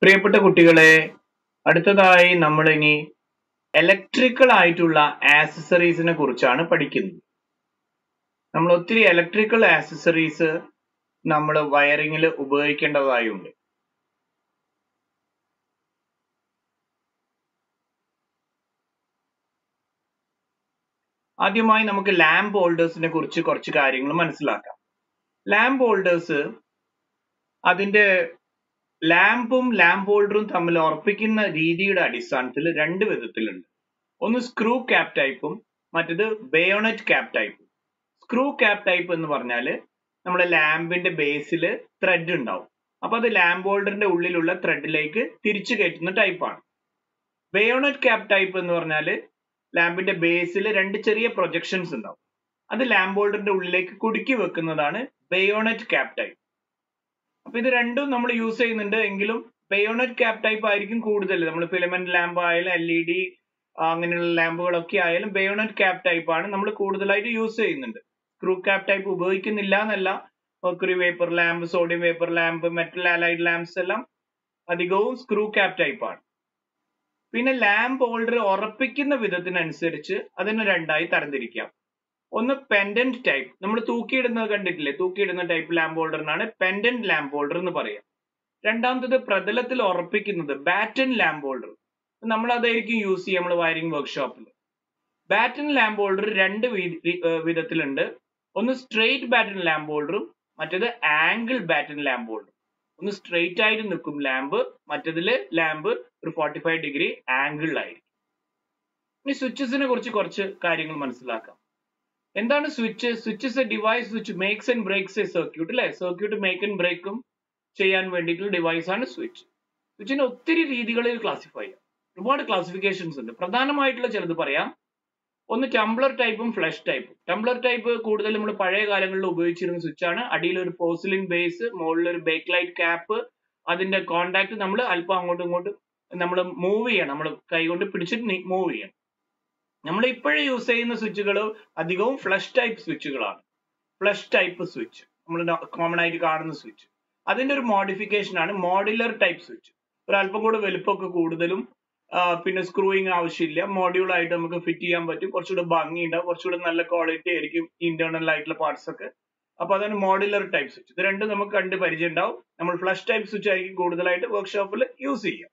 പ്രിയപ്പെട്ട കുട്ടികളെ, അടുത്തതായി നമ്മൾ ഇനി ഇലക്ട്രിക്കൽ ആയിട്ടുള്ള ആക്സസറീസിനെ കുറിച്ചാണ് പഠിക്കുന്നത്. നമ്മൾ ഒത്തിരി ഇലക്ട്രിക്കൽ ആക്സസറീസ് നമ്മൾ വയറിങ്ങിൽ ഉപയോഗിക്കേണ്ടതായുണ്ട്. ആദ്യമായി നമുക്ക് ലാമ്പ് ഹോൾഡേഴ്സിനെ കുറിച്ച് കുറച്ച് കാര്യങ്ങൾ മനസ്സിലാക്കാം. ലാമ്പ് ഹോൾഡേഴ്സ് അതിന്റെ ലാമ്പും ലാമ്പ് ഹോൾഡറും തമ്മിൽ ഉറപ്പിക്കുന്ന രീതിയുടെ അടിസ്ഥാനത്തിൽ രണ്ട് വിധത്തിലുണ്ട്. ഒന്ന് സ്ക്രൂ ക്യാപ് ടൈപ്പും മറ്റേത് ബയോണറ്റ് ക്യാപ് ടൈപ്പും. സ്ക്രൂ ക്യാപ് ടൈപ്പ് എന്ന് പറഞ്ഞാൽ നമ്മുടെ ലാമ്പിന്റെ ബേസിൽ ത്രെഡ് ഉണ്ടാവും. അപ്പൊ അത് ലാമ്പ് ഹോൾഡറിന്റെ ഉള്ളിലുള്ള ത്രെഡിലേക്ക് തിരിച്ചു കയറ്റുന്ന ടൈപ്പാണ്. ബയോണറ്റ് ക്യാപ് ടൈപ്പ് എന്ന് പറഞ്ഞാൽ ലാമ്പിന്റെ ബേസിൽ രണ്ട് ചെറിയ പ്രൊജക്ഷൻസ് ഉണ്ടാവും. അത് ലാമ്പ് ഹോൾഡറിന്റെ ഉള്ളിലേക്ക് കുടുക്കി വെക്കുന്നതാണ് ബയോണറ്റ് ക്യാപ് ടൈപ്പ്. അപ്പൊ ഇത് രണ്ടും നമ്മൾ യൂസ് ചെയ്യുന്നുണ്ട്. എങ്കിലും ബയോണറ്റ് ക്യാപ് ടൈപ്പ് ആയിരിക്കും കൂടുതൽ. നമ്മൾ ഫിലമെന്റ് ലാമ്പ് ആയാലും LED അങ്ങനെയുള്ള ലാമ്പുകളൊക്കെ ആയാലും ബയോണറ്റ് ക്യാപ് ടൈപ്പ് ആണ് നമ്മൾ കൂടുതലായിട്ട് യൂസ് ചെയ്യുന്നുണ്ട്. സ്ക്രൂ ക്യാപ് ടൈപ്പ് ഉപയോഗിക്കുന്നില്ല എന്നല്ല. Mercury vapour lamp, sodium vapour lamp, metal halide lamps എല്ലാം അധികവും സ്ക്രൂ ക്യാപ് ടൈപ്പ് ആണ്. പിന്നെ ലാമ്പ് ഹോൾഡർ ഉറപ്പിക്കുന്ന വിധത്തിനനുസരിച്ച് അതിനെ രണ്ടായി തരംതിരിക്കാം. ഒന്ന് പെൻഡന്റ് ടൈപ്പ്, നമ്മൾ തൂക്കിയിടുന്നത് കണ്ടിട്ടില്ലേ? തൂക്കിയിടുന്ന ടൈപ്പ് ലാമ്പ് ഹോൾഡറിനാണ് പെൻഡന്റ് ലാമ്പ് ഹോൾഡർ എന്ന് പറയാം. രണ്ടാമത്തത് പ്രതലത്തിൽ ഉറപ്പിക്കുന്നത് ബാറ്റൺ ലാമ്പ് ഹോൾഡർ. നമ്മൾ അതായിരിക്കും യൂസ് ചെയ്യുക നമ്മൾ വയറിംഗ് വർക്ക്ഷോപ്പിൽ. ബാറ്റൺ ലാമ്പ് ഹോൾഡർ രണ്ട് വിധത്തിലുണ്ട്. ഒന്ന് സ്ട്രെയിറ്റ് ബാറ്റൺ ലാമ്പ് ഹോൾഡറും മറ്റേത് ആംഗിൾ ബാറ്റൺ ലാമ്പ് ഹോൾഡർ. ഒന്ന് സ്ട്രെയിറ്റ് ആയിട്ട് നിൽക്കും ലാമ്പ്, മറ്റേതില് ലാമ്പ് ഒരു 45 ഡിഗ്രി ആംഗിളിലായിരിക്കും. ഇനി സ്വിച്ചസിനെ കുറിച്ച് കുറച്ച് കാര്യങ്ങൾ മനസ്സിലാക്കാം. എന്താണ് switch? Switch is a device which makes and breaks a circuit, അല്ലെ? സർക്യൂട്ട് മേക്ക് ആൻഡ് ബ്രേക്കും ചെയ്യാൻ വേണ്ടിയിട്ടുള്ള ഡിവൈസ് ആണ് സ്വിച്ച്. സ്വിച്ചിനെ ഒത്തിരി രീതികളിൽ ക്ലാസിഫൈ ചെയ്യാം. ഒരുപാട് ക്ലാസിഫിക്കേഷൻസ് ഉണ്ട്. പ്രധാനമായിട്ടുള്ള ചിലത് പറയാം. ഒന്ന് ടംബ്ലർ ടൈപ്പും ഫ്ലഷ് ടൈപ്പും. ടംബ്ലർ ടൈപ്പ് കൂടുതൽ നമ്മൾ പഴയ കാലങ്ങളിൽ ഉപയോഗിച്ചിരുന്ന സ്വിച്ച് ആണ്. അടിയിൽ ഒരു പോർസിലിൻ ബേസ്, മുകളിൽ ഒരു ബേക്ക് ലൈറ്റ് ക്യാപ്പ്, അതിന്റെ കോണ്ടാക്ട് നമ്മൾ അല്പം അങ്ങോട്ടും ഇങ്ങോട്ടും നമ്മൾ മൂവ് ചെയ്യണം. നമ്മൾ കൈകൊണ്ട് പിടിച്ചിട്ട് മൂവ് ചെയ്യണം. നമ്മൾ ഇപ്പോഴും യൂസ് ചെയ്യുന്ന സ്വിച്ചുകൾ അധികവും ഫ്ലഷ് ടൈപ്പ് സ്വിച്ചുകളാണ്. ഫ്ലഷ് ടൈപ്പ് സ്വിച്ച് നമ്മൾ കോമൺ ആയിട്ട് കാണുന്ന സ്വിച്ച്. അതിന്റെ ഒരു മോഡിഫിക്കേഷൻ ആണ് മോഡുലർ ടൈപ്പ് സ്വിച്ച്. ഒരു അല്പം കൂടെ വലുപ്പമൊക്കെ കൂടുതലും, പിന്നെ സ്ക്രൂയിങ് ആവശ്യമില്ല, മോഡ്യൂൾ ആയിട്ട് നമുക്ക് ഫിറ്റ് ചെയ്യാൻ പറ്റും. കുറച്ചുകൂടെ ഭംഗി ഉണ്ടാവും, കുറച്ചുകൂടെ നല്ല ക്വാളിറ്റി ആയിരിക്കും ഇന്റേണൽ ആയിട്ടുള്ള പാർട്സ് ഒക്കെ. അപ്പൊ അതാണ് മോഡുലർ ടൈപ്പ് സ്വിച്ച്. ഇത് രണ്ടും നമുക്ക് കണ്ട് പരിചയം ഉണ്ടാവും. നമ്മൾ ഫ്ലഷ് ടൈപ്പ് സ്വിച്ച് ആയിരിക്കും കൂടുതലായിട്ട് വർക്ക്ഷോപ്പിൽ യൂസ് ചെയ്യുക.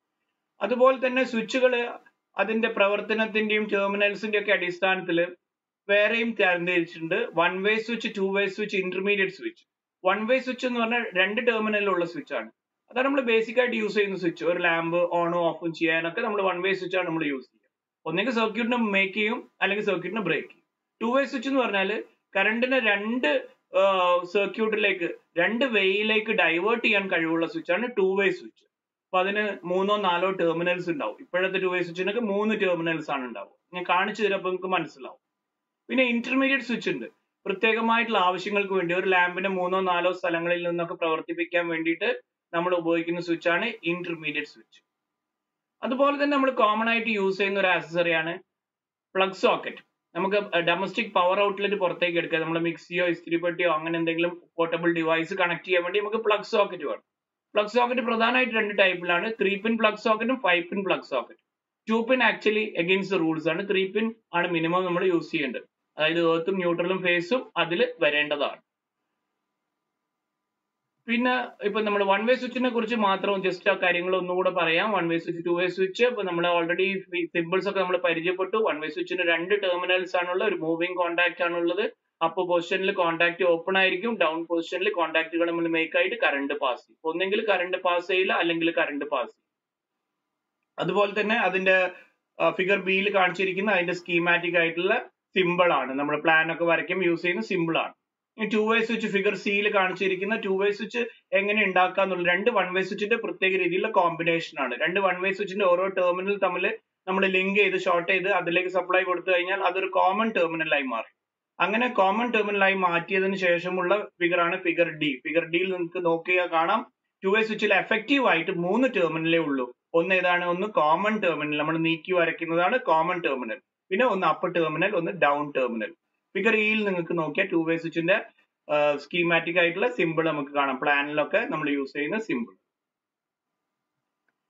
അതുപോലെ തന്നെ സ്വിച്ചുകൾ അതിന്റെ പ്രവർത്തനത്തിന്റെയും ടെർമിനൽസിന്റെ ഒക്കെ അടിസ്ഥാനത്തിൽ വേറെയും തരംതിരിച്ചിട്ടുണ്ട്. One way switch, two way switch, intermediate switch. One way switch എന്ന് പറഞ്ഞാൽ രണ്ട് ടെർമിനലുള്ള സ്വിച്ച് ആണ്. അതാണ് നമ്മൾ ബേസിക് ആയിട്ട് യൂസ് ചെയ്യുന്ന സ്വിച്ച്. ഒരു ലാമ്പ് ഓണും ഓഫും ചെയ്യാനൊക്കെ നമ്മൾ വൺ വേ സ്വിച്ച് ആണ് നമ്മൾ യൂസ് ചെയ്യുക. ഒന്നെങ്കിൽ സർക്യൂട്ടിനെ മേക്ക് ചെയ്യും, അല്ലെങ്കിൽ സർക്യൂട്ടിനെ ബ്രേക്ക് ചെയ്യും. ടു വേ സ്വിച്ച് എന്ന് പറഞ്ഞാൽ കറണ്ടിനെ രണ്ട് സർക്യൂട്ടിലേക്ക്, രണ്ട് വേയിലേക്ക് ഡൈവേർട്ട് ചെയ്യാൻ കഴിവുള്ള സ്വിച്ച് ആണ് ടു വേ സ്വിച്ച്. അപ്പൊ അതിന് 3-4 ടെർമിനൽസ് ഉണ്ടാവും. ഇപ്പോഴത്തെ ടു വേ സ്വിച്ചിനൊക്കെ 3 ടെർമിനൽസ് ആണ് ഉണ്ടാവും. ഞാൻ കാണിച്ചു തരപ്പോൾ നിങ്ങൾക്ക് മനസ്സിലാവും. പിന്നെ ഇന്റർമീഡിയറ്റ് സ്വിച്ച് ഉണ്ട്. പ്രത്യേകമായിട്ടുള്ള ആവശ്യങ്ങൾക്ക് വേണ്ടി ഒരു ലാമ്പിനെ 3-4 സ്ഥലങ്ങളിൽ നിന്നൊക്കെ പ്രവർത്തിപ്പിക്കാൻ വേണ്ടിയിട്ട് നമ്മൾ ഉപയോഗിക്കുന്ന സ്വിച്ച് ആണ് ഇന്റർമീഡിയറ്റ് സ്വിച്ച്. അതുപോലെ തന്നെ നമ്മൾ കോമൺ ആയിട്ട് യൂസ് ചെയ്യുന്ന ഒരു ആക്സസറിയാണ് പ്ലഗ് സോക്കറ്റ്. നമുക്ക് ഡൊമസ്റ്റിക് പവർ ഔട്ട്ലെറ്റ് പുറത്തേക്ക് എടുക്കുക, നമ്മൾ മിക്സിയോ ഇസ്തിരിപ്പെട്ടിയോ അങ്ങനെ എന്തെങ്കിലും പോർട്ടബിൾ ഡിവൈസ് കണക്ട് ചെയ്യാൻ വേണ്ടി നമുക്ക് പ്ലഗ് സോക്കറ്റ് വേണം. പ്ലഗ് സോക്കറ്റ് പ്രധാനമായിട്ട് രണ്ട് ടൈപ്പിലാണ്. 3 പിൻ പ്ലഗ് സോക്കറ്റും 5 pin plug socket. 2 pin actually against rules ആണ്. 3 പിൻ ആണ് മിനിമം നമ്മൾ യൂസ് ചെയ്യേണ്ടത്. അതായത് എർത്തും ന്യൂട്രലും ഫേസും അതിൽ വരേണ്ടതാണ്. പിന്നെ ഇപ്പൊ നമ്മൾ വൺ വേ സ്വിച്ചിനെ കുറിച്ച് മാത്രം ജസ്റ്റ് ആ കാര്യങ്ങൾ ഒന്നുകൂടെ പറയാം. One way switch, two way switch. ഇപ്പൊ നമ്മൾ ഓൾറെഡി സിമ്പിൾസ് ഒക്കെ നമ്മൾ പരിചയപ്പെട്ടു. വൺ വേ സ്വിച്ചിന് രണ്ട് ടെർമിനൽസ് ആണുള്ളത്. ഒരു മൂവിംഗ് കോണ്ടാക്ട് ആണുള്ളത്. അപ്പ് പൊസിഷനിൽ കോണ്ടാക്ട് ഓപ്പൺ ആയിരിക്കും, ഡൗൺ പൊസിഷനിൽ കോണ്ടാക്റ്റുകൾ നമ്മൾ മേക്ക് ആയിട്ട് കറണ്ട് പാസ് ചെയ്യും. ഒന്നെങ്കിൽ കറണ്ട് പാസ് ചെയ്യില്ല, അല്ലെങ്കിൽ കറണ്ട് പാസ് ചെയ്യും. അതുപോലെ തന്നെ അതിന്റെ ഫിഗർ ബിയിൽ കാണിച്ചിരിക്കുന്ന അതിന്റെ സ്കീമാറ്റിക് ആയിട്ടുള്ള സിമ്പിൾ ആണ്. നമ്മൾ പ്ലാൻ ഒക്കെ വരയ്ക്കുമ്പോൾ യൂസ് ചെയ്യുന്ന സിമ്പിൾ ആണ്. ടു വേ സ്വിച്ച് ഫിഗർ സിയിൽ കാണിച്ചിരിക്കുന്ന ടു വേ സ്വിച്ച് എങ്ങനെ ഉണ്ടാക്കുക എന്നുള്ള രണ്ട് വൺ വേ സ്വിച്ചിന്റെ പ്രത്യേക രീതിയിലുള്ള കോമ്പിനേഷൻ ആണ്. രണ്ട് വൺ വേ സ്വിച്ചിന്റെ ഓരോ ടെർമിനൽ തമ്മിൽ നമ്മൾ ലിങ്ക് ചെയ്ത് ഷോർട്ട് ചെയ്ത് അതിലേക്ക് സപ്ലൈ കൊടുത്തു കഴിഞ്ഞാൽ അതൊരു കോമൺ ടെർമിനലായി മാറി. അങ്ങനെ കോമൺ ടെർമിനലായി മാറ്റിയതിന് ശേഷമുള്ള ഫിഗർ ആണ് ഫിഗർ ഡി. ഫിഗർ ഡിയിൽ നിങ്ങൾക്ക് നോക്കിയാൽ കാണാം ടു വേ സ്വിച്ചിൽ എഫക്റ്റീവ് ആയിട്ട് 3 ടെർമിനലേ ഉള്ളൂ. ഒന്ന് ഏതാണ്? ഒന്ന് കോമൺ ടെർമിനൽ, നമ്മൾ നീക്കി വരയ്ക്കുന്നതാണ് കോമൺ ടെർമിനൽ. പിന്നെ ഒന്ന് അപ്പ് ടെർമിനൽ, ഒന്ന് ഡൗൺ ടെർമിനൽ. ഫിഗർ ഇയിൽ നിങ്ങൾക്ക് നോക്കിയാൽ ടു വേ സ്വിച്ചിന്റെ സ്കീമാറ്റിക് ആയിട്ടുള്ള സിമ്പിൾ നമുക്ക് കാണാം. പ്ലാനിലൊക്കെ നമ്മൾ യൂസ് ചെയ്യുന്ന സിമ്പിൾ.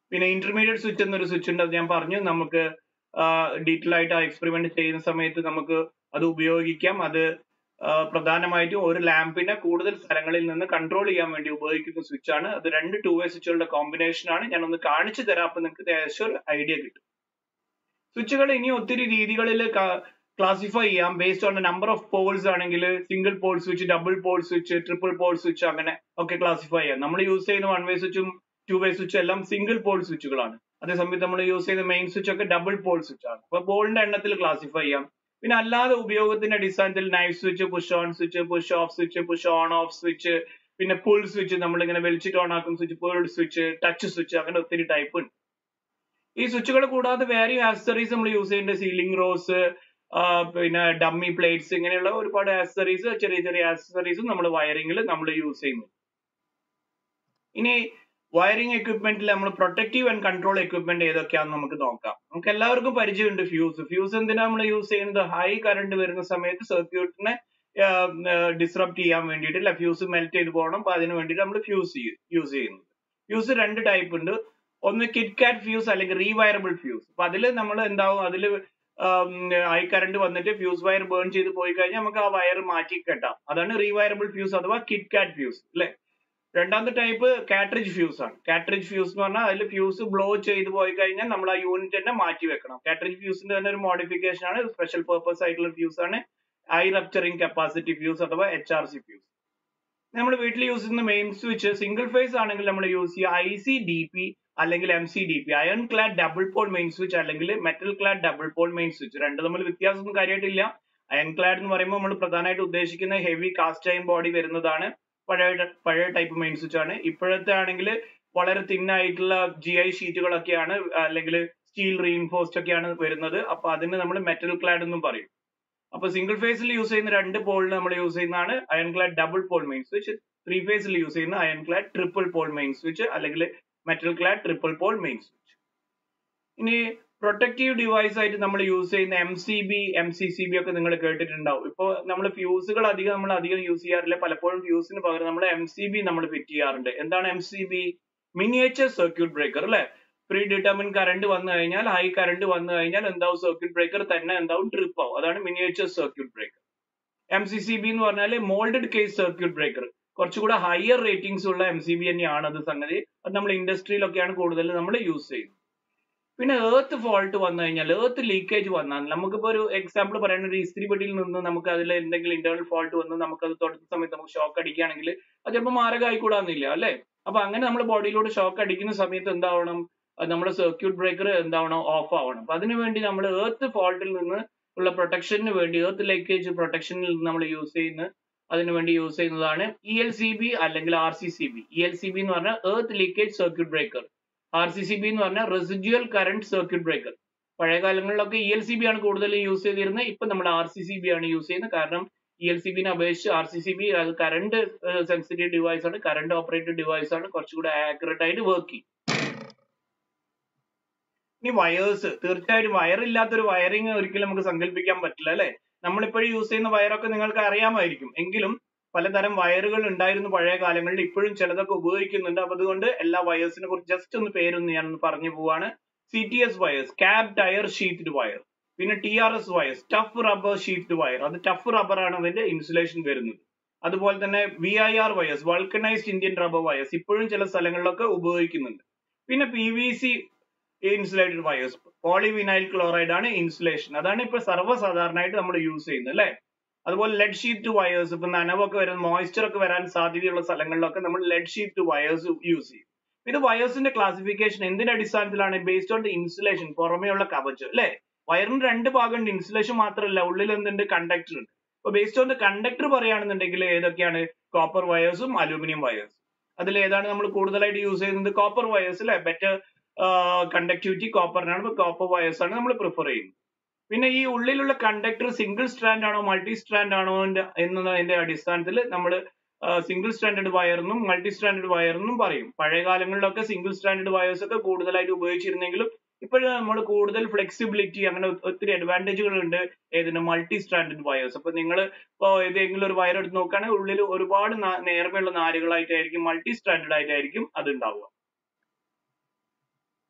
പിന്നെ ഇന്റർമീഡിയറ്റ് സ്വിച്ച് എന്നൊരു സ്വിച്ച് ഉണ്ട്. അത് ഞാൻ പറഞ്ഞു, നമുക്ക് ഡീറ്റെയിൽ ആയിട്ട് ആ എക്സ്പെരിമെന്റ് ചെയ്യുന്ന സമയത്ത് നമുക്ക് അത് ഉപയോഗിക്കാം. അത് പ്രധാനമായിട്ടും ഒരു ലാമ്പിനെ കൂടുതൽ സ്ഥലങ്ങളിൽ നിന്ന് കൺട്രോൾ ചെയ്യാൻ വേണ്ടി ഉപയോഗിക്കുന്ന സ്വിച്ച് ആണ്. അത് രണ്ട് 2-way സ്വിച്ചുകളുടെ കോമ്പിനേഷൻ ആണ്. ഞാൻ ഒന്ന് കാണിച്ചു തരാം, അപ്പൊ നിങ്ങൾക്ക് ഏകദേശം ഒരു ഐഡിയ കിട്ടും. സ്വിച്ചുകൾ ഇനി ഒത്തിരി രീതികളിൽ ക്ലാസിഫൈ ചെയ്യാം. Based on number of poles ആണെങ്കിൽ single pole switch, double pole switch, triple pole switch അങ്ങനെ ഒക്കെ ക്ലാസിഫൈ ചെയ്യാം. നമ്മൾ യൂസ് ചെയ്യുന്ന 1-way സ്വിച്ചും 2-way സ്വിച്ചും എല്ലാം സിംഗിൾ പോൾ സ്വിച്ചുകളാണ്. അതേസമയത്ത് നമ്മൾ യൂസ് ചെയ്യുന്ന മെയിൻ സ്വിച്ച് ഒക്കെ ഡബിൾ പോൾ സ്വിച്ച് ആണ്. അപ്പൊ പോളിന്റെ എണ്ണത്തിൽ ക്ലാസിഫൈ ചെയ്യാം. പിന്നെ അല്ലാതെ ഉപയോഗത്തിന്റെ അടിസ്ഥാനത്തിൽ knife switch, push on switch, push off switch, push on off switch, പിന്നെ പുൾ സ്വിച്ച്, നമ്മളിങ്ങനെ വലിച്ചിട്ട് ഓൺ ആക്കുന്ന switch, pull switch, touch switch, അങ്ങനെ ഒത്തിരി ടൈപ്പ് ഉണ്ട്. ഈ സ്വിച്ചുകൾ കൂടാതെ വേറെ ആക്സസറീസ് നമ്മൾ യൂസ് ചെയ്യുന്നുണ്ട്. സീലിംഗ് റോസ്, പിന്നെ ഡമ്മി പ്ലേറ്റ്സ്, ഇങ്ങനെയുള്ള ഒരുപാട് ആക്സസറീസ്, ചെറിയ ചെറിയ ആക്സസറീസും നമ്മൾ വയറിംഗിൽ നമ്മൾ യൂസ് ചെയ്യുന്നു. ഇനി വയറിംഗ് എക്വിപ്മെന്റിൽ നമ്മൾ പ്രൊട്ടക്റ്റീവ് ആൻഡ് കൺട്രോൾ എക്വിപ്മെന്റ് ഏതൊക്കെയാണെന്ന് നമുക്ക് നോക്കാം. നമുക്ക് എല്ലാവർക്കും പരിചയമുണ്ട് ഫ്യൂസ്. ഫ്യൂസ് എന്തിനാ നമ്മൾ യൂസ് ചെയ്യുന്നത്? ഹൈ കറണ്ട് വരുന്ന സമയത്ത് സർക്യൂട്ടിനെ ഡിസ്റപ്റ്റ് ചെയ്യാൻ വേണ്ടിയിട്ട്, അല്ല ഫ്യൂസ് മെൽറ്റ് ചെയ്ത് പോകണം. അപ്പൊ അതിന് വേണ്ടിയിട്ട് നമ്മൾ ഫ്യൂസ് യൂസ് ചെയ്യുന്നത്. ഫ്യൂസ് രണ്ട് ടൈപ്പ് ഉണ്ട്. ഒന്ന് കിറ്റ് കാറ്റ് ഫ്യൂസ് അല്ലെങ്കിൽ റീവയറബിൾ ഫ്യൂസ്. അപ്പൊ അതിൽ നമ്മൾ എന്താവും, അതിൽ ഹൈ കറണ്ട് വന്നിട്ട് ഫ്യൂസ് വയർ ബേൺ ചെയ്ത് പോയി കഴിഞ്ഞാൽ നമുക്ക് ആ വയർ മാറ്റി കെട്ടാം. അതാണ് റീവയറബിൾ ഫ്യൂസ് അഥവാ കിറ്റ് കാറ്റ് ഫ്യൂസ്, അല്ലെ? രണ്ടാമത്തെ ടൈപ്പ് കാട്രിഡ്ജ് ഫ്യൂസ് ആണ്. കാട്രിഡ്ജ് ഫ്യൂസ് എന്ന് പറഞ്ഞാൽ അതിൽ ഫ്യൂസ് ബ്ലോ ചെയ്ത് പോയി കഴിഞ്ഞാൽ നമ്മൾ ആ യൂണിറ്റ് തന്നെ മാറ്റി വെക്കണം. കാട്രിഡ്ജ് ഫ്യൂസിന്റെ തന്നെ ഒരു മോഡിഫിക്കേഷൻ ആണ്, സ്പെഷ്യൽ പർപ്പസ് ആയിട്ടുള്ള ഫ്യൂസ് ആണ് ഹൈ റപ്ചറിംഗ് കപ്പാസിറ്റി ഫ്യൂസ് അഥവാ HRC ഫ്യൂസ്. നമ്മൾ വീട്ടിൽ യൂസ് ചെയ്യുന്ന മെയിൻ സ്വിച്ച് സിംഗിൾ ഫേസ് ആണെങ്കിൽ നമ്മൾ യൂസ് ചെയ്യുക ICDP അല്ലെങ്കിൽ MCDP, iron clad double pole main switch അല്ലെങ്കിൽ metal clad double pole main switch. രണ്ട് തമ്മിൽ വ്യത്യാസമൊന്നും കാര്യമായിട്ടില്ല. അയൺ ക്ലാഡ് എന്ന് പറയുമ്പോൾ നമ്മൾ പ്രധാനമായിട്ട് ഉദ്ദേശിക്കുന്ന ഹെവി കാസ്റ്റ് അയൺ ബോഡി വരുന്നതാണ്, പഴയ ടൈപ്പ് മെയിൻ സ്വിച്ച് ആണ്. ഇപ്പോഴത്തെ ആണെങ്കിൽ വളരെ തിൻ ആയിട്ടുള്ള GI ഷീറ്റുകളൊക്കെയാണ് അല്ലെങ്കിൽ സ്റ്റീൽ റീഇൻഫോഴ്സ്ഡ് ഒക്കെയാണ് വരുന്നത്. അപ്പൊ അതിന് നമ്മൾ മെറ്റൽ ക്ലാഡ് എന്നും പറയും. അപ്പൊ സിംഗിൾ ഫേസിൽ യൂസ് ചെയ്യുന്ന രണ്ട് പോളിന് നമ്മൾ യൂസ് ചെയ്യുന്നതാണ് iron clad double pole main switch. 3 ഫേസിൽ യൂസ് ചെയ്യുന്ന iron clad triple pole main switch അല്ലെങ്കിൽ metal clad triple pole main switch. ഇനി പ്രൊട്ടക്റ്റീവ് ഡിവൈസ് ആയിട്ട് നമ്മൾ യൂസ് ചെയ്യുന്ന MCB, MCCB ഒക്കെ നിങ്ങൾ കേട്ടിട്ടുണ്ടാവും. ഇപ്പൊ നമ്മൾ ഫ്യൂസുകൾ നമ്മൾ അധികം യൂസ് ചെയ്യാറില്ല. പലപ്പോഴും ഫ്യൂസിന് പകരം നമ്മൾ MCB നമ്മൾ ഫിറ്റ് ചെയ്യാറുണ്ട്. എന്താണ് MCB? മിനിയേച്ചർ സർക്യൂട്ട് ബ്രേക്കർ, അല്ലെ? പ്രീ ഡിറ്റർമിൻ കറണ്ട് വന്നു കഴിഞ്ഞാൽ, ഹൈ കറണ്ട് വന്നു കഴിഞ്ഞാൽ എന്താവും, സർക്യൂട്ട് ബ്രേക്കർ തന്നെ എന്താവും, ട്രിപ്പ് ആവും. അതാണ് മിനിയേച്ചർ സർക്യൂട്ട് ബ്രേക്കർ. MCCB എന്ന് പറഞ്ഞാൽ മോൾഡഡ് കേസ് സർക്യൂട്ട് ബ്രേക്കർ. കുറച്ചുകൂടെ ഹയർ റേറ്റിംഗ്സ് ഉള്ള MCB തന്നെയാണ് അത് സംഗതി. അത് നമ്മൾ ഇൻഡസ്ട്രിയിലൊക്കെയാണ് കൂടുതൽ നമ്മൾ യൂസ് ചെയ്യുന്നത്. പിന്നെ എർത്ത് ഫോൾട്ട് വന്നു കഴിഞ്ഞാൽ, എർത്ത് ലീക്കേജ് വന്നാൽ, നമുക്കിപ്പോ ഒരു എക്സാമ്പിൾ പറയുന്നത്, ഒരു ഇസ്തിരി പെട്ടിയിൽ നിന്ന് നമുക്ക് അതിൽ എന്തെങ്കിലും ഇന്റേണൽ ഫോൾട്ട് വന്ന് നമുക്ക് അത് തൊടുത്ത സമയത്ത് നമുക്ക് ഷോക്ക് അടിക്കുകയാണെങ്കിൽ അത് ചിലപ്പോൾ മാരകമായിക്കൂടാന്നില്ല, അല്ലെ? അപ്പൊ അങ്ങനെ നമ്മൾ ബോഡിയിലൂടെ ഷോക്ക് അടിക്കുന്ന സമയത്ത് എന്താവണം, നമ്മുടെ സർക്യൂട്ട് ബ്രേക്കർ എന്താവണം, ഓഫ് ആവണം. അപ്പൊ അതിനുവേണ്ടി നമ്മൾ എർത്ത് ഫോൾട്ടിൽ നിന്ന് ഉള്ള പ്രൊട്ടക്ഷന് വേണ്ടി, എർത്ത് ലീക്കേജ് പ്രൊട്ടക്ഷനിൽ നിന്ന് നമ്മൾ അതിനുവേണ്ടി യൂസ് ചെയ്യുന്നതാണ് ELCB അല്ലെങ്കിൽ RCCB. ELCB എന്ന് പറഞ്ഞാൽ earth leakage circuit breaker. RCCB എന്ന് പറഞ്ഞാൽ റെസിഡ്യുവൽ കറന്റ് സർക്യൂട്ട് ബ്രേക്കർ. പഴയ കാലങ്ങളിലൊക്കെ ELCB ആണ് കൂടുതൽ യൂസ് ചെയ്തിരുന്നത്. ഇപ്പൊ നമ്മൾ RCCB ആണ് യൂസ് ചെയ്യുന്നത്. കാരണം ELCBനെ അപേക്ഷിച്ച് RCCB അത് കറന്റ് സെൻസിറ്റീവ് ഡിവൈസ് ആണ്, കറന്റ് ഓപ്പറേറ്റഡ് ഡിവൈസ് ആണ്, കുറച്ചുകൂടെ ആക്യുറേറ്റ് ആയിട്ട് വർക്ക് ചെയ്യും. ഇനി വയേഴ്സ്, തീർച്ചയായിട്ടും വയർ ഇല്ലാത്തൊരു വയറിംഗ് ഒരിക്കലും നമുക്ക് സങ്കല്പിക്കാൻ പറ്റില്ല, അല്ലെ? നമ്മളിപ്പോഴും യൂസ് ചെയ്യുന്ന വയറൊക്കെ നിങ്ങൾക്ക് അറിയാമായിരിക്കും. എങ്കിലും പലതരം വയറുകൾ ഉണ്ടായിരുന്നു പഴയ കാലങ്ങളിൽ. ഇപ്പോഴും ചിലതൊക്കെ ഉപയോഗിക്കുന്നുണ്ട്. അപ്പൊ അതുകൊണ്ട് എല്ലാ വയേഴ്സിനെ കുറിച്ച് ജസ്റ്റ് ഒന്ന് പേരൊന്ന് ഞാൻ പറഞ്ഞു പോവാണ്. CTS wires, cab tyre sheathed wire. പിന്നെ TRS wires, tough rubber sheathed wire. അത് ടഫ് റബ്ബർ ആണ് അതിന്റെ ഇൻസുലേഷൻ വരുന്നത്. അതുപോലെ തന്നെ VIR wires, vulcanised Indian rubber wires, ഇപ്പോഴും ചില സ്ഥലങ്ങളിലൊക്കെ ഉപയോഗിക്കുന്നുണ്ട്. പിന്നെ PVC insulated wires, polyvinyl chloride ആണ് ഇൻസുലേഷൻ. അതാണ് ഇപ്പൊ സർവ്വസാധാരണമായിട്ട് നമ്മൾ യൂസ് ചെയ്യുന്നത്, അല്ലെ? അതുപോലെ ലെഡ് ഷീറ്റ് വയേഴ്സ്, ഇപ്പൊ നനവൊക്കെ വരുന്ന, മോയ്സ്ചർ ഒക്കെ വരാൻ സാധ്യതയുള്ള സ്ഥലങ്ങളിലൊക്കെ നമ്മൾ ലെഡ് ഷീറ്റ് വയേഴ്സ് യൂസ് ചെയ്യും. ഇത് വയേഴ്സിന്റെ ക്ലാസിഫിക്കേഷൻ എന്തിന്റെ അടിസ്ഥാനത്തിലാണ്? ബേസ്ഡ് ഓൺ ദി ഇൻസുലേഷൻ, പുറമേയുള്ള കവചം, അല്ലെ? വയറിന് രണ്ട് ഭാഗമുണ്ട്, ഇൻസുലേഷൻ മാത്രമല്ല, ഉള്ളിൽ എന്തുണ്ട്, കണ്ടക്ടർ ഉണ്ട്. അപ്പൊ ബേസ്ഡ് ഓൺ ദി കണ്ടക്ടർ പറയുകയാണെന്നുണ്ടെങ്കിൽ ഏതൊക്കെയാണ്? കോപ്പർ വയേഴ്സും അലൂമിനിയം വയേഴ്സും. അതിൽ ഏതാണ് നമ്മൾ കൂടുതലായിട്ട് യൂസ് ചെയ്യുന്നത്? കോപ്പർ വയേഴ്സ്, അല്ലെ? ബെറ്റർ കണ്ടക്ടിവിറ്റി കോപ്പറിനാണ്. കോപ്പർ വയേഴ്സ് ആണ് നമ്മൾ പ്രിഫർ ചെയ്യുന്നത്. പിന്നെ ഈ ഉള്ളിലുള്ള കണ്ടക്ടർ സിംഗിൾ സ്ട്രാൻഡ് ആണോ മൾട്ടി സ്ട്രാൻഡ് ആണോ എന്നതിന്റെ അടിസ്ഥാനത്തിൽ നമ്മൾ സിംഗിൾ സ്ട്രാൻഡഡ് വയർ എന്നും മൾട്ടി സ്ട്രാൻഡഡ് വയർ എന്നും പറയും. പഴയ കാലങ്ങളിലൊക്കെ സിംഗിൾ സ്ട്രാൻഡഡ് വയേഴ്സ് ഒക്കെ കൂടുതലായിട്ട് ഉപയോഗിച്ചിരുന്നെങ്കിലും ഇപ്പോഴും നമ്മൾ കൂടുതൽ ഫ്ലെക്സിബിലിറ്റി, അങ്ങനെ ഒത്തിരി അഡ്വാൻറ്റേജുകൾ ഉണ്ട് ഏതിന്, മൾട്ടി സ്ട്രാൻഡഡ് വയേഴ്സ്. അപ്പൊ നിങ്ങൾ ഇപ്പോൾ ഏതെങ്കിലും ഒരു വയർ എടുത്ത് നോക്കുകയാണെങ്കിൽ ഉള്ളിൽ ഒരുപാട് നേർമയുള്ള നാരുകളായിട്ടായിരിക്കും, മൾട്ടി സ്ട്രാൻഡഡ് ആയിട്ടായിരിക്കും അത് ഉണ്ടാവുക.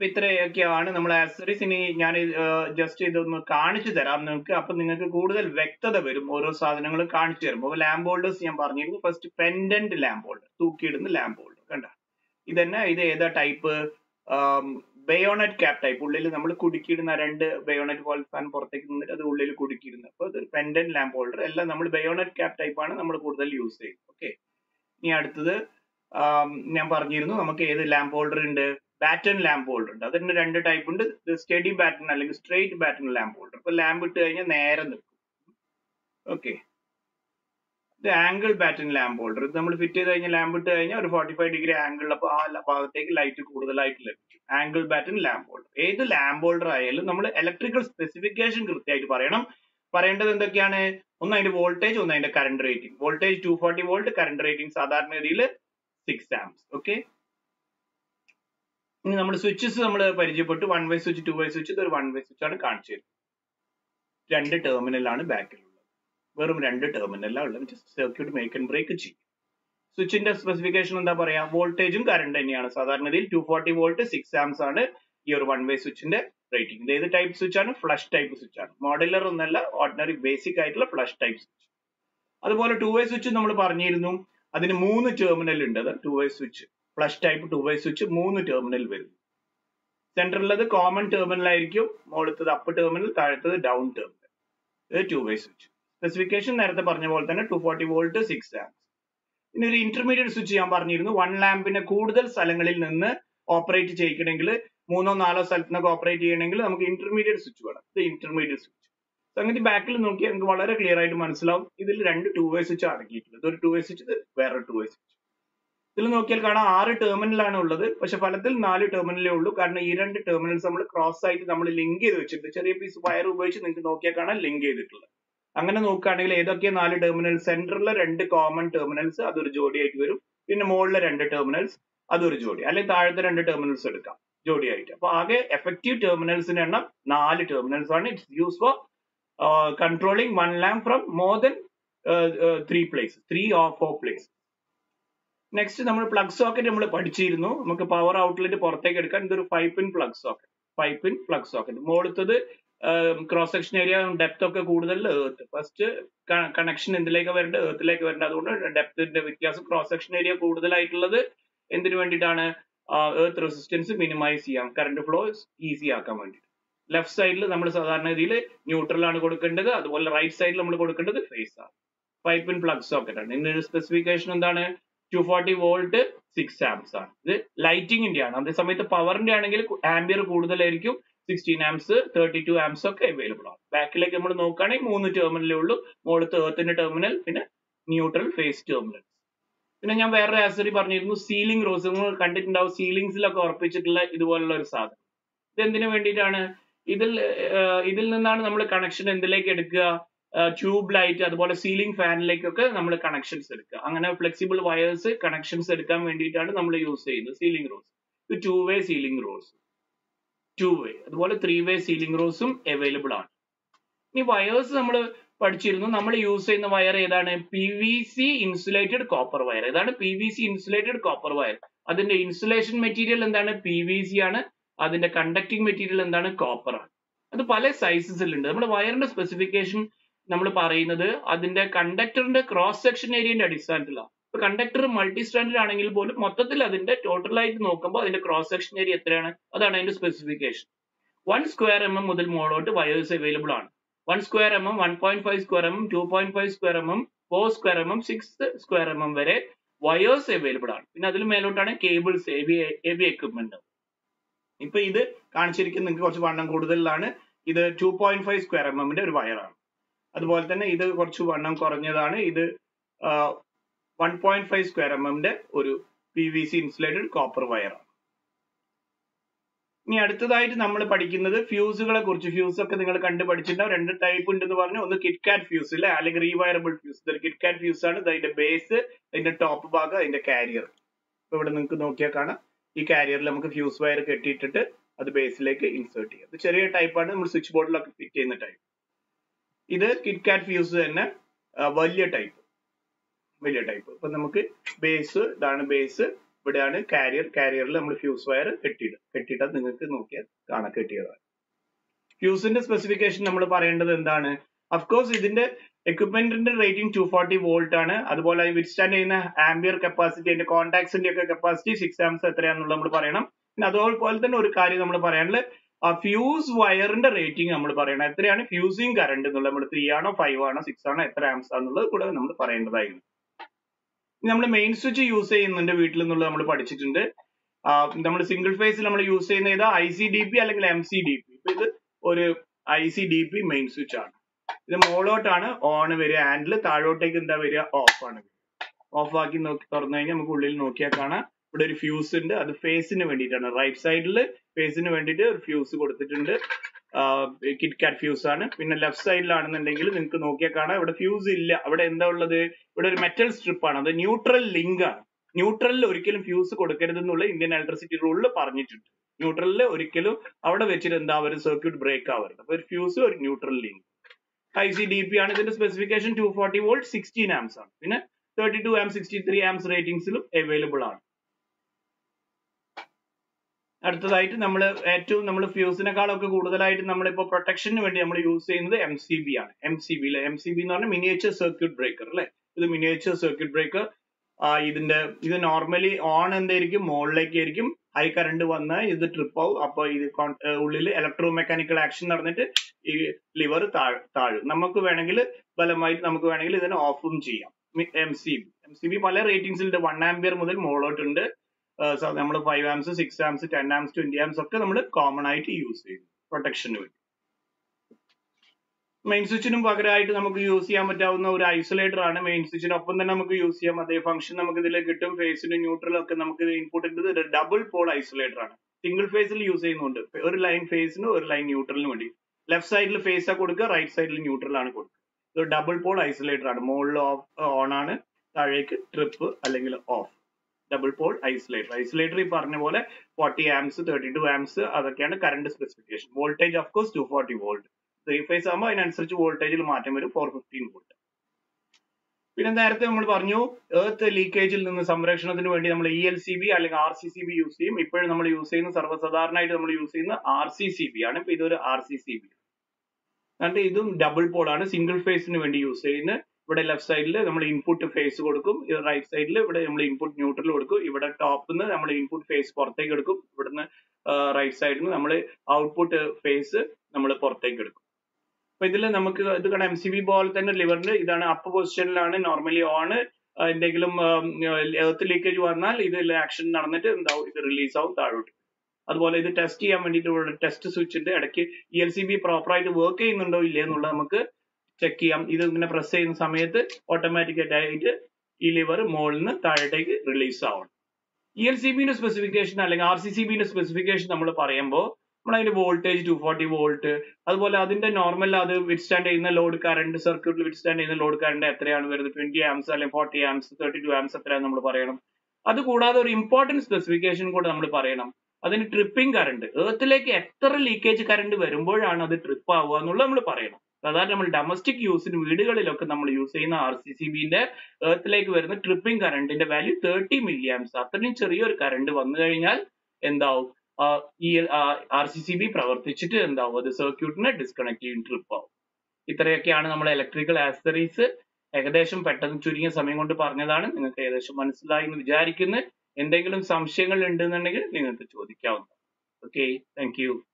ഇത്രയൊക്കെയാണ് നമ്മൾ ആക്സസറീസ്. ഇനി ഞാൻ ജസ്റ്റ് ഇതൊന്ന് കാണിച്ചു തരാം നിങ്ങൾക്ക്. അപ്പൊ നിങ്ങൾക്ക് കൂടുതൽ വ്യക്തത വരും ഓരോ സാധനങ്ങളും കാണിച്ചു തരുമ്പോൾ. ലാമ്പ് ഹോൾഡേഴ്സ് ഞാൻ പറഞ്ഞിരുന്നു. ഫസ്റ്റ് പെൻഡന്റ് ലാമ്പ് ഹോൾഡർ, തൂക്കിയിടുന്ന ലാമ്പ് ഹോൾഡർ. കണ്ട ഇതന്നെ. ഇത് ഏതാ ടൈപ്പ്? Bayonet cap type. ഉള്ളിൽ നമ്മൾ കുടുക്കിയിടുന്ന രണ്ട് ബയോണറ്റ് പോലെ സാധനം പുറത്തേക്ക് നിന്നിട്ട് അത് ഉള്ളിൽ കുടുക്കിയിടുന്നത്. അപ്പൊ ഇത് പെൻഡന്റ് ലാമ്പ് ഹോൾഡർ. എല്ലാം നമ്മൾ ബയോണറ്റ് ക്യാപ് ടൈപ്പ് ആണ് നമ്മൾ കൂടുതൽ യൂസ് ചെയ്യുന്നത്. ഓക്കെ. ഇനി അടുത്തത് ഞാൻ പറഞ്ഞിരുന്നു നമുക്ക് ഏത് ലാമ്പ് ഹോൾഡർ ഉണ്ട്? ബാറ്റൺ ലാമ്പ് ഹോൾഡർ ഉണ്ട്. അതിന് രണ്ട് ടൈപ്പ് ഉണ്ട്. സ്റ്റഡി ബാറ്റൺ അല്ലെങ്കിൽ സ്ട്രെയിറ്റ് ബാറ്റൺ ലാമ്പ് ഹോൾഡർ. ഇപ്പൊ ലാമ്പ് ഇട്ട് കഴിഞ്ഞാൽ നേരെ നിൽക്കും. ഓക്കെ. ഇത് ആംഗിൾ ബാറ്റൺ ലാമ്പ് ഹോൾഡർ. ഇത് നമ്മൾ ഫിറ്റ് ചെയ്ത് കഴിഞ്ഞാൽ ലാമ്പ് ഇട്ട് കഴിഞ്ഞാൽ ഒരു 45 ഡിഗ്രി ആംഗിൾ, അപ്പൊ ആ ഭാഗത്തേക്ക് ലൈറ്റ് കൂടുതലായിട്ട് ലഭിക്കും. Angle batten lamp holder. ഏത് ലാമ്പ് ഹോൾഡർ ആയാലും നമ്മൾ ഇലക്ട്രിക്കൽ സ്പെസിഫിക്കേഷൻ കൃത്യമായിട്ട് പറയണം. പറയേണ്ടത് എന്തൊക്കെയാണ്? ഒന്ന് അതിന്റെ വോൾട്ടേജ്, ഒന്ന് അതിന്റെ current rating. Voltage 240 volt, current rating സാധാരണഗതിയിൽ 6 ആംപ്സ്. ഓക്കെ. ഇനി നമ്മൾ സ്വിച്ചസ് നമ്മൾ പരിചയപ്പെട്ടു. 1 വേ സ്വിച്ച്, 2 വേ സ്വിച്ച്. ഇത് ഒരു 1 വേ സ്വിച്ച് ആണ് കാണിച്ചു തരുന്നത്. രണ്ട് ടെർമിനലാണ് ബാക്കിലുള്ളത്. വെറും രണ്ട് ടെർമിനലാണ് ഉള്ളത്. സർക്യൂട്ട് മേക്ക് ആൻഡ് ബ്രേക്ക് ചെയ്യും. സ്വിച്ചിന്റെ സ്പെസിഫിക്കേഷൻ എന്താ പറയാ? വോൾട്ടേജും കറണ്ട് തന്നെയാണ് സാധാരണഗതിയിൽ. 240 വോൾട്ട്, 6 ആംപ്സ് ആണ് ഈ ഒരു 1 വേ സ്വിച്ചിന്റെ റേറ്റിംഗ്. ഇത് ഏത് ടൈപ്പ് സ്വിച്ച് ആണ്? ഫ്ലഷ് ടൈപ്പ് സ്വിച്ച് ആണ്. മോഡുലർ ഒന്നല്ല, ഓർഡിനറി ബേസിക് ആയിട്ടുള്ള ഫ്ലഷ് ടൈപ്പ് സ്വിച്ച്. അതുപോലെ 2 വേ സ്വിച്ച് നമ്മൾ പറഞ്ഞിരുന്നു. അതിന് 3 ടെർമിനൽ ഉണ്ട്. അത് 2 way switch, flush type 2 way switch 3 terminal വരും. സെന്ററിലത് കോമൺ ടെർമിനൽ ആയിരിക്കും. മുകളിലത്തത് അപ്പ് ടെർമിനൽ, താഴത്തത് ഡൗൺ ടെർമിനൽ. ഇത് 2 വേ സ്വിച്ച്. സ്പെസിഫിക്കേഷൻ നേരത്തെ പറഞ്ഞ പോലെ തന്നെ 240 വോൾട്ട്, 6 ആംപ്സ്. ഇനി ഒരു ഇന്റർമീഡിയറ്റ് സ്വിച്ച് ഞാൻ പറഞ്ഞിരുന്നു. 1 ലാമ്പിനെ കൂടുതൽ സ്ഥലങ്ങളിൽ നിന്ന് ഓപ്പറേറ്റ് ചെയ്യിക്കണമെങ്കിൽ, 3 4 സ്ഥലത്ത് നിന്നൊക്കെ ഓപ്പറേറ്റ് ചെയ്യണമെങ്കിൽ നമുക്ക് ഇന്റർമീഡിയറ്റ് സ്വിച്ച് വേണം. ഇത് ഇന്റർമീഡിയറ്റ് സ്വിച്ച്. സംഗതി ബാക്കിൽ നോക്കിയാൽ നമുക്ക് വളരെ ക്ലിയർ ആയിട്ട് മനസ്സിലാവും. ഇതിൽ രണ്ട് 2 വേ സ്വിച്ച് അടങ്ങിയിട്ടുണ്ട്. ഇതൊരു 2 വേ സ്വിച്ച്, ഇത് വേറൊരു 2 വേ സ്വിച്ച്. ഇതിൽ നോക്കിയാൽ കാണാം 6 ടെർമിനലാണ് ഉള്ളത്. പക്ഷെ ഫലത്തിൽ 4 ടെർമിനലേ ഉള്ളൂ. കാരണം ഈ രണ്ട് ടെർമിനൽസ് നമ്മൾ ക്രോസ് ആയിട്ട് നമ്മൾ ലിങ്ക് ചെയ്ത് വെച്ചിട്ടുണ്ട്. ചെറിയ പീസ് വയർ ഉപയോഗിച്ച് നിങ്ങൾക്ക് നോക്കിയാൽ കാണാൻ ലിങ്ക് ചെയ്തിട്ടുള്ളത്. അങ്ങനെ നോക്കുകയാണെങ്കിൽ ഏതൊക്കെ 4 ടെർമിനൽസ്? സെന്ററിലെ രണ്ട് കോമൺ ടെർമിനൽസ്, അതൊരു ജോഡിയായിട്ട് വരും. പിന്നെ മുകളിലെ രണ്ട് ടെർമിനൽസ്, അതൊരു ജോഡി. അല്ലെങ്കിൽ താഴത്തെ രണ്ട് ടെർമിനൽസ് എടുക്കാം ജോഡിയായിട്ട്. അപ്പൊ ആകെ എഫക്റ്റീവ് ടെർമിനൽസിന്റെ എണ്ണം 4 ടെർമിനൽസ് ആണ്. It's use for controlling 1 lamp from more than 3 places, 3 or 4 places. Next നമ്മൾ പ്ലഗ് സോക്കറ്റ് നമ്മൾ പഠിച്ചിരുന്നു. നമുക്ക് പവർ ഔട്ട്ലെറ്റ് പുറത്തേക്ക് എടുക്കാൻ ഇതൊരു 5 pin plug socket. 5 pin plug socket. മുകളിലത്തത് ക്രോസ് സെക്ഷൻ ഏരിയ ഡെപ്ത് ഒക്കെ കൂടുതൽ എർത്ത്. ഫസ്റ്റ് കണക്ഷൻ എന്തിലേക്ക് വരേണ്ടത്? എർത്തിലേക്ക് വരേണ്ടത്. അതുകൊണ്ട് ഡെപ്തിന്റെ വ്യത്യാസം. ക്രോസ് സെക്ഷൻ ഏരിയ കൂടുതലായിട്ടുള്ളത് എന്തിനു വേണ്ടിയിട്ടാണ്? എർത്ത് റെസിസ്റ്റൻസ് മിനിമൈസ് ചെയ്യാം, കറണ്ട് ഫ്ലോ ഈസി ആക്കാൻ വേണ്ടിയിട്ട്. ലെഫ്റ്റ് സൈഡിൽ നമ്മൾ സാധാരണ രീതിയിൽ ന്യൂട്രൽ ആണ് കൊടുക്കേണ്ടത്. അതുപോലെ റൈറ്റ് സൈഡിൽ നമ്മൾ കൊടുക്കേണ്ടത് ഫേസ് ആണ്. 5 പിൻ പ്ലഗ് സോക്കറ്റ് ആണ്. ഇതിന്റെ സ്പെസിഫിക്കേഷൻ എന്താണ്? 240 വോൾട്ട്, 6 ആംപ്സ് ആണ്. ഇത് ലൈറ്റിംഗിന്റെ ആണ്. അതേ സമയത്ത് പവറിന്റെ ആണെങ്കിൽ ആംബിയർ കൂടുതലായിരിക്കും. 16 ആംപ്സ്, 32 ആംപ്സ് ഒക്കെ അവൈലബിൾ ആണ്. ബാക്കിലേക്ക് നമ്മൾ നോക്കുകയാണെങ്കിൽ 3 ടെർമിനലേ ഉള്ളൂ. മുകളിലത്തെ എർത്തിന്റെ ടെർമിനൽ, പിന്നെ ന്യൂട്രൽ, ഫേസ് ടെർമിനൽ. പിന്നെ ഞാൻ വേറൊരു ആക്സസറി പറഞ്ഞിരുന്നു, സീലിംഗ് റോസ്. നിങ്ങൾ കണ്ടിട്ടുണ്ടാവും സീലിംഗ്സിലൊക്കെ ഉറപ്പിച്ചിട്ടുള്ള ഇതുപോലുള്ള ഒരു സാധനം. ഇത് എന്തിനു വേണ്ടിയിട്ടാണ്? ഇതിൽ നിന്നാണ് നമ്മൾ കണക്ഷൻ എന്തിലേക്ക് എടുക്കുക? ട്യൂബ് ലൈറ്റ്, അതുപോലെ സീലിംഗ് ഫാനിലേക്കൊക്കെ നമ്മൾ കണക്ഷൻസ് എടുക്കുക. അങ്ങനെ ഫ്ലെക്സിബിൾ വയേഴ്സ് കണക്ഷൻസ് എടുക്കാൻ വേണ്ടിയിട്ടാണ് നമ്മൾ യൂസ് ചെയ്യുന്നത് സീലിംഗ് റോസ്. ഇത് 2 വേ സീലിംഗ് റോസ്, 2 വേ. അതുപോലെ 3 വേ സീലിംഗ് റോസും അവൈലബിൾ ആണ്. ഇനി വയേഴ്സ് നമ്മൾ പഠിച്ചിരുന്നു. നമ്മൾ യൂസ് ചെയ്യുന്ന വയർ ഏതാണ്? PVC insulated copper wire. ഏതാണ്? PVC insulated copper wire. അതിന്റെ ഇൻസുലേഷൻ മെറ്റീരിയൽ എന്താണ്? PVC ആണ്. അതിന്റെ കണ്ടക്ടിങ് മെറ്റീരിയൽ എന്താണ്? കോപ്പർ ആണ്. അത് പല സൈസസിലുണ്ട്. നമ്മുടെ വയറിന്റെ സ്പെസിഫിക്കേഷൻ നമ്മൾ പറയുന്നത് അതിന്റെ കണ്ടക്ടറിന്റെ ക്രോസ് സെക്ഷൻ ഏരിയന്റെ അടിസ്ഥാനത്തിലാണ്. ഇപ്പൊ കണ്ടക്ടർ മൾട്ടി സ്റ്റാൻഡേർഡ് ആണെങ്കിൽ പോലും മൊത്തത്തിൽ അതിന്റെ ടോട്ടലായിട്ട് നോക്കുമ്പോൾ അതിന്റെ ക്രോസ് സെക്ഷൻ ഏരിയ എത്രയാണ്? അതാണ് അതിന്റെ സ്പെസിഫിക്കേഷൻ. 1 സ്ക്വയർ mm മുതൽ മുകളിലോട്ട് വയേഴ്സ് അവൈലബിൾ ആണ്. 1 square mm, 1.5 square mm, 2.5 square mm, 4 square mm, 6 square mm വരെ വയേഴ്സ് അവൈലബിൾ ആണ്. പിന്നെ അതിൽ മേലോട്ടാണ് കേബിൾസ്, ഹെവി എക്വിപ്മെന്റ്. ഇപ്പൊ ഇത് കാണിച്ചിരിക്കുന്നത് നിങ്ങൾക്ക് കുറച്ച് വണ്ണം കൂടുതലാണ്. ഇത് 2.5 സ്ക്വയർ mm ഒരു വയറാണ്. അതുപോലെ തന്നെ ഇത് കുറച്ച് വണ്ണം കുറഞ്ഞതാണ്. ഇത് 1.5 സ്ക്വയർ mm ഒരു PVC ഇൻസുലേറ്റഡ് കോപ്പർ വയറാണ്. ഇനി അടുത്തതായിട്ട് നമ്മൾ പഠിക്കുന്നത് ഫ്യൂസുകളെ കുറിച്ച്. ഫ്യൂസ് ഒക്കെ നിങ്ങൾ കണ്ടു പഠിച്ചിട്ടുണ്ടാവും. രണ്ട് ടൈപ്പ് ഉണ്ടെന്ന് പറഞ്ഞു. ഒന്ന് കിറ്റ്കാറ്റ് ഫ്യൂസ് അല്ലെ, അല്ലെങ്കിൽ റീവയറബിൾ ഫ്യൂസ്. ഇതൊരു കിറ്റ്കാറ്റ് ഫ്യൂസ് ആണ്. അതിന്റെ ബേസ്, അതിന്റെ ടോപ്പ് ഭാഗം, അതിന്റെ കാരിയർ. ഇവിടെ നിങ്ങൾക്ക് നോക്കിയാൽ കാണാം. ഈ കാരിയറിൽ നമുക്ക് ഫ്യൂസ് വയർ കെട്ടിയിട്ടിട്ട് അത് ബേസിലേക്ക് ഇൻസേർട്ട് ചെയ്യാം. ഇത് ചെറിയ ടൈപ്പാണ്. നമ്മൾ സ്വിച്ച് ബോർഡിലൊക്കെ ഫിറ്റ് ചെയ്യുന്ന ടൈപ്പ്. ഇത് കിറ്റ്കാറ്റ് ഫ്യൂസ് തന്നെ വലിയ ടൈപ്പ്. ഇപ്പൊ നമുക്ക് ബേസ്, ഇതാണ് ബേസ്, ഇവിടെയാണ് കാരിയറിൽ നമ്മൾ ഫ്യൂസ് വയർ കെട്ടിയിട്ടത് നിങ്ങൾക്ക് നോക്കിയാൽ കാണാൻ കെട്ടിയതാണ്. ഫ്യൂസിന്റെ സ്പെസിഫിക്കേഷൻ നമ്മൾ പറയേണ്ടത് എന്താണ്? അഫ്കോഴ്സ് ഇതിന്റെ എക്വിപ്മെന്റിന്റെ റേറ്റിംഗ് 240 വോൾട്ട് ആണ്. അതുപോലെ വിത്ത്സ്റ്റാൻഡ് ചെയ്യുന്ന ആംബിയർ കപ്പാസിറ്റി, അതിന്റെ കോൺടാക്ട്സിന്റെ ഒക്കെ കപ്പാസിറ്റി 6 ആംസ് എത്രയാണെന്നുള്ളത് നമ്മൾ പറയണം. പിന്നെ അതുപോലെ തന്നെ ഒരു കാര്യം നമ്മൾ പറയാനുള്ളത്, ആ ഫ്യൂസ് വയറിന്റെ റേറ്റിംഗ് നമ്മൾ പറയണം. എത്രയാണ് ഫ്യൂസിങ് കറണ്ട് എന്നുള്ളത്, നമ്മൾ 3 ആണോ 5 ആണോ 6 ആണോ എത്ര ആംസ് ആണെന്നുള്ളത് കൂടെ നമ്മൾ പറയേണ്ടതായിരുന്നു. നമ്മൾ മെയിൻ സ്വിച്ച് യൂസ് ചെയ്യുന്നുണ്ട് വീട്ടിൽ നിന്നുള്ളത് നമ്മൾ പഠിച്ചിട്ടുണ്ട്. നമ്മൾ സിംഗിൾ ഫേസിൽ നമ്മൾ യൂസ് ചെയ്യുന്ന ഏതാ ICDP അല്ലെങ്കിൽ MCDP. ഇത് ഒരു ICDP മെയിൻ സ്വിച്ച് ആണ്. ഇത് മോളോട്ടാണ് ഓൺ വരിക, ഹാൻഡിൽ താഴോട്ടേക്ക് എന്താ വരിക, ഓഫ് ആണ്. ഓഫ് ആക്കി തുറന്നു കഴിഞ്ഞാൽ നമുക്ക് ഉള്ളിൽ നോക്കിയാൽ കാണാം ഇവിടെ ഒരു ഫ്യൂസ് ഉണ്ട്. അത് ഫേസിന് വേണ്ടിയിട്ടാണ്. റൈറ്റ് സൈഡിൽ ഫേസിന് വേണ്ടിയിട്ട് ഒരു ഫ്യൂസ് കൊടുത്തിട്ടുണ്ട്. കിറ്റ്കാറ്റ് ഫ്യൂസ് ആണ്. പിന്നെ ലെഫ്റ്റ് സൈഡിലാണെന്നുണ്ടെങ്കിൽ നിങ്ങൾക്ക് നോക്കിയാൽ കാണാം ഇവിടെ ഫ്യൂസ് ഇല്ല. അവിടെ എന്താ ഉള്ളത്? ഇവിടെ ഒരു മെറ്റൽ സ്ട്രിപ്പ് ആണ്. അത് ന്യൂട്രൽ ലിങ്ക് ആണ്. ന്യൂട്രലിൽ ഒരിക്കലും ഫ്യൂസ് കൊടുക്കരുത് എന്നുള്ള ഇന്ത്യൻ ഇലക്ട്രിസിറ്റി റൂളിൽ പറഞ്ഞിട്ടുണ്ട്. ന്യൂട്രലിൽ ഒരിക്കലും അവിടെ വെച്ചിട്ട് എന്താ ഒരു സർക്യൂട്ട് ബ്രേക്ക് ആവരുത്. അപ്പൊ ഒരു ഫ്യൂസ് ഒരു ന്യൂട്രൽ ലിങ്ക്. ICDP ആണ്. ഇതിന്റെ സ്പെസിഫിക്കേഷൻ 240 വോൾട്ട് 16 ആംസ് ആണ്. പിന്നെ 32 ആംസ് 63 ആംസ് റേറ്റിംഗ്സിലും അവൈലബിൾ ആണ്. അടുത്തതായിട്ട് നമ്മൾ ഫ്യൂസിനെക്കാളൊക്കെ കൂടുതലായിട്ട് നമ്മളിപ്പോ പ്രൊട്ടക്ഷന് വേണ്ടി നമ്മൾ യൂസ് ചെയ്യുന്നത് MCB ആണ്. MCB എന്ന് പറഞ്ഞാൽ മിനിയേച്ചർ സർക്യൂട്ട് ബ്രേക്കർ അല്ലെ. ഇത് മിനിയേച്ചർ സർക്യൂട്ട് ബ്രേക്കർ. ഇത് നോർമലി ഓൺ എന്തായിരിക്കും, മുകളിലേക്ക് ആയിരിക്കും. ഹൈ കറണ്ട് വന്നാൽ ഇത് ട്രിപ്പ് ആവും. അപ്പൊ ഇത് ഉള്ളിൽ ഇലക്ട്രോ മെക്കാനിക്കൽ ആക്ഷൻ നടന്നിട്ട് ഈ ലിവർ താഴും. നമുക്ക് വേണമെങ്കിൽ ഇതിനെ ഓഫും ചെയ്യാം. MCB പല റേറ്റിംഗ്സിലുണ്ട്. 1 ആംപിയർ മുതൽ മുകളിലോട്ട് ഉണ്ട്. നമ്മൾ 5 ആംസ് 6 ആംസ് 10 ആംസ് 20 ആംസ് ഒക്കെ നമ്മൾ കോമൺ ആയിട്ട് യൂസ് ചെയ്യും പ്രൊട്ടക്ഷന് വേണ്ടി. മെയിൻ സ്വിച്ചിനും പകരമായിട്ട് നമുക്ക് യൂസ് ചെയ്യാൻ പറ്റാവുന്ന ഒരു ഐസൊലേറ്റർ ആണ്. മെയിൻ സ്വിച്ചിനൊപ്പം തന്നെ നമുക്ക് യൂസ് ചെയ്യാം. അതേ ഫംഗ്ഷൻ നമുക്ക് ഇതിൽ കിട്ടും. ഫേസിനും ന്യൂട്രലും ഒക്കെ നമുക്ക് ഇൻപുട്ട് ഇട്ടത് ഡബിൾ പോൾ ഐസൊലേറ്റർ ആണ്. സിംഗിൾ ഫേസിൽ യൂസ് ചെയ്യുന്നുണ്ട്. ഒരു ലൈൻ ഫേസിനും ഒരു ലൈൻ ന്യൂട്രലിനും വേണ്ടി. ലെഫ്റ്റ് സൈഡിൽ ഫേസാ കൊടുക്കുക, റൈറ്റ് സൈഡിൽ ന്യൂട്രൽ ആണ് കൊടുക്കുക. ഇത് ഡബിൾ പോൾ ഐസൊലേറ്റർ ആണ്. മുകളിൽ ഓൺ ആണ്, താഴേക്ക് ട്രിപ്പ് അല്ലെങ്കിൽ ഓഫ്. ഡബിൾ പോൾ ഐസൊലേറ്റർ ഈ പറഞ്ഞ പോലെ 40 ആംസ് 32 ആംസ് അതൊക്കെയാണ് current specification. Voltage of course 240 volt. 3 phase ആകുമ്പോൾ അതിനനുസരിച്ച് വോൾട്ടേജിൽ മാറ്റം വരും. 415 വോൾട്ട്. പിന്നെ നേരത്തെ നമ്മൾ പറഞ്ഞു എർത്ത് ലീക്കേജിൽ നിന്ന് സംരക്ഷണത്തിന് വേണ്ടി നമ്മൾ ELCB അല്ലെങ്കിൽ RCCB യൂസ് ചെയ്യും. ഇപ്പോഴും നമ്മൾ യൂസ് ചെയ്യുന്ന സർവ്വസാധാരണമായിട്ട് നമ്മൾ യൂസ് ചെയ്യുന്ന RCCB ആണ്. ഇപ്പൊ ഇതൊരു RCCB. എന്നിട്ട് ഇതും ഡബിൾ പോൾ ആണ്. സിംഗിൾ ഫേസിന് വേണ്ടി യൂസ് ചെയ്യുന്നത്. ഇവിടെ ലെഫ്റ്റ് സൈഡിൽ നമ്മൾ ഇൻപുട്ട് ഫേസ് കൊടുക്കും. റൈറ്റ് സൈഡിൽ ഇവിടെ നമ്മൾ ഇൻപുട്ട് ന്യൂട്രൽ കൊടുക്കും. ഇവിടെ ടോപ്പിൽ നിന്ന് നമ്മൾ ഇൻപുട്ട് ഫേസ് പുറത്തേക്ക് എടുക്കും. ഇവിടുന്ന് റൈറ്റ് സൈഡിൽ നിന്ന് നമ്മൾ ഔട്ട്പുട്ട് ഫേസ് നമ്മൾ പുറത്തേക്ക് എടുക്കും. അപ്പൊ ഇതിൽ നമുക്ക് ഇത് കാണാം MCB പോലെ തന്നെ ലിവറിന്റെ ഇതാണ് അപ്പ് പൊസിഷനിലാണ് നോർമലി ഓൺ. എന്തെങ്കിലും എർത്ത് ലീക്കേജ് വന്നാൽ ഇതിൽ ആക്ഷൻ നടന്നിട്ട് എന്താവും, ഇത് റിലീസ് ആവും താഴോട്ട്. അതുപോലെ ഇത് ടെസ്റ്റ് ചെയ്യാൻ വേണ്ടിയിട്ട് ഇവിടെ ടെസ്റ്റ് സ്വിച്ചിന്റെ ഇടയ്ക്ക് ELCB പ്രോപ്പറായിട്ട് വർക്ക് ചെയ്യുന്നുണ്ടോ ഇല്ലേ എന്നുള്ളത് നമുക്ക് ചെക്ക് ചെയ്യാം. ഇത് ഇങ്ങനെ പ്രസ് ചെയ്യുന്ന സമയത്ത് ഓട്ടോമാറ്റിക്കായിട്ട് ഈ ലിവർ മുകളിൽ നിന്ന് താഴേക്ക് റിലീസ് ആവണം. ELCBന്റെ സ്പെസിഫിക്കേഷൻ അല്ലെങ്കിൽ RCCBന്റെ സ്പെസിഫിക്കേഷൻ നമ്മൾ പറയുമ്പോൾ നമ്മൾ അതിന്റെ വോൾട്ടേജ് 240 വോൾട്ട്, അതുപോലെ അതിന്റെ നോർമൽ അത് വിത്ത്സ്റ്റാൻഡ് ചെയ്യുന്ന ലോഡ് കറണ്ട്, സർക്യൂട്ടിൽ വിത്ത്സ്റ്റാൻഡ് ചെയ്യുന്ന ലോഡ് കറണ്ട് എത്രയാണ് വരുന്നത്, 20 ആംസ് അല്ലെങ്കിൽ 40 ആംസ് 32 ആംസ് എത്രയാണ് നമ്മൾ പറയണം. അത് കൂടാതെ ഒരു ഇമ്പോർട്ടന്റ് സ്പെസിഫിക്കേഷൻ കൂടെ നമ്മൾ പറയണം. അതിന് ട്രിപ്പിംഗ് കറണ്ട്, എർത്തിലേക്ക് എത്ര ലീക്കേജ് കറണ്ട് വരുമ്പോഴാണ് അത് ട്രിപ്പ് ആവുക എന്നുള്ളത് നമ്മൾ പറയണം. സാധാരണ നമ്മൾ ഡൊമസ്റ്റിക് യൂസിന് വീടുകളിലൊക്കെ നമ്മൾ യൂസ് ചെയ്യുന്ന RCCBന്റെ എർത്തിലേക്ക് വരുന്ന ട്രിപ്പിംഗ് കറണ്ടിന്റെ വാല്യൂ 30 മില്ലി ആംസ്. അത്രയും ചെറിയൊരു കറണ്ട് വന്നു കഴിഞ്ഞാൽ എന്താവും, ഈ RCCB പ്രവർത്തിച്ചിട്ട് എന്താവും, അത് സർക്യൂട്ടിനെ ഡിസ്കണക്ട് ചെയ്യും, ട്രിപ്പ് ആവും. ഇത്രയൊക്കെയാണ് നമ്മുടെ ഇലക്ട്രിക്കൽ ആക്സസറീസ്. ഏകദേശം പെട്ടെന്ന് ചുരുങ്ങിയ സമയം കൊണ്ട് പറഞ്ഞതാണ്. നിങ്ങൾക്ക് ഏകദേശം മനസ്സിലായി എന്ന് വിചാരിക്കുന്നു. എന്തെങ്കിലും സംശയങ്ങൾ ഉണ്ടെന്നുണ്ടെങ്കിൽ നിങ്ങൾക്ക് ചോദിക്കാവുന്നതാണ്. Okay, thank U.